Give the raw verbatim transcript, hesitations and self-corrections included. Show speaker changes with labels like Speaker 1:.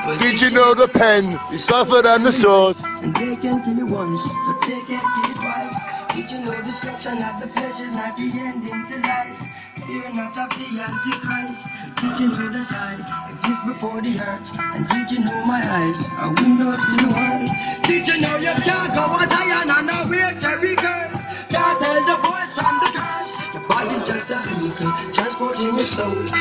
Speaker 1: Did you know the pen is softer than the sword?
Speaker 2: And they can kill you once, but they can't kill you twice. Did you know destruction of the flesh is not the ending to life? Fear not of the Antichrist. Did you know that I exist before the earth? And did you know my eyes are windows to the world? Did you know your can't go as iron and a weird cherry girls? Can't tell the boys from the girls. Your body's just a vehicle, transporting your soul.